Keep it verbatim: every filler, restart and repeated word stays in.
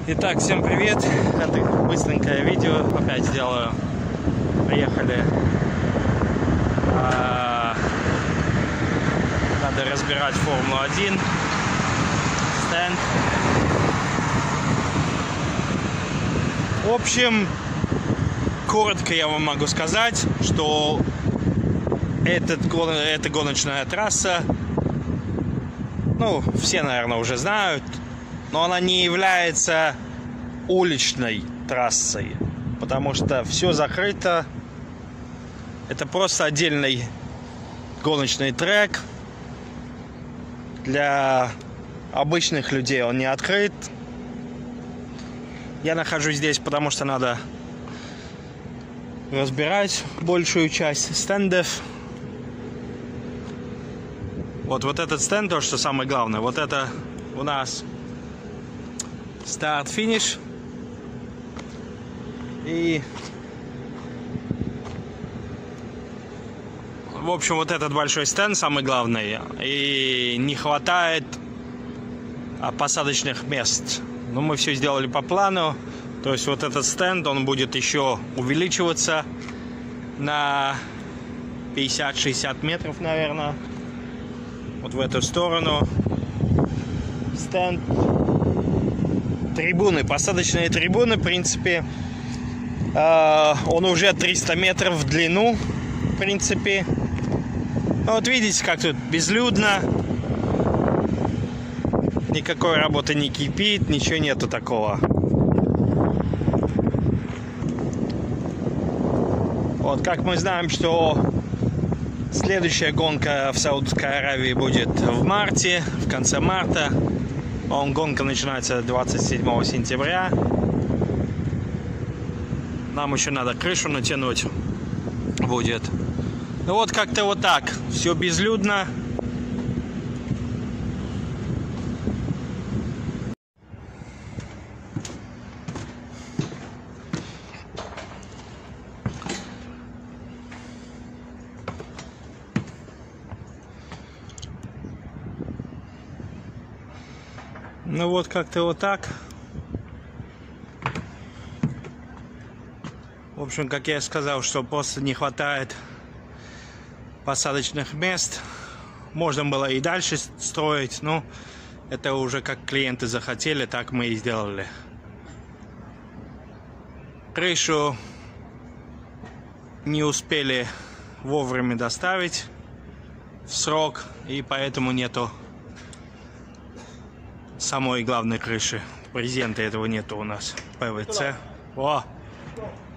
Итак, всем привет! Это быстренькое видео, опять сделаю. Приехали. А, надо разбирать Формулу один. Стенд. В общем, коротко я вам могу сказать, что этот, эта гоночная трасса, ну, все, наверное, уже знают, но она не является уличной трассой, потому что все закрыто. Это просто отдельный гоночный трек. Для обычных людей он не открыт. Я нахожусь здесь, потому что надо разбирать большую часть стендов. Вот, вот этот стенд, то, что самое главное, вот это у нас старт-финиш. И в общем, вот этот большой стенд самый главный. И не хватает посадочных мест. Но мы все сделали по плану. То есть вот этот стенд, он будет еще увеличиваться на пятьдесят-шестьдесят метров, наверное. Вот в эту сторону. Стенд. Трибуны, посадочные трибуны, в принципе, э, он уже триста метров в длину, в принципе. Ну, вот видите, как тут безлюдно. Никакой работы не кипит, ничего нету такого. Вот, как мы знаем, что следующая гонка в Саудовской Аравии будет в марте, в конце марта. Он, гонка начинается двадцать седьмого сентября. Нам еще надо крышу натянуть будет. Ну вот как-то вот так. Все безлюдно. Ну вот как-то вот так. В общем, как я сказал, что просто не хватает посадочных мест. Можно было и дальше строить, но это уже как клиенты захотели, так мы и сделали. Крышу не успели вовремя доставить в срок, и поэтому нету самой главной крыши. Брезента этого нету у нас. ПВЦ. О!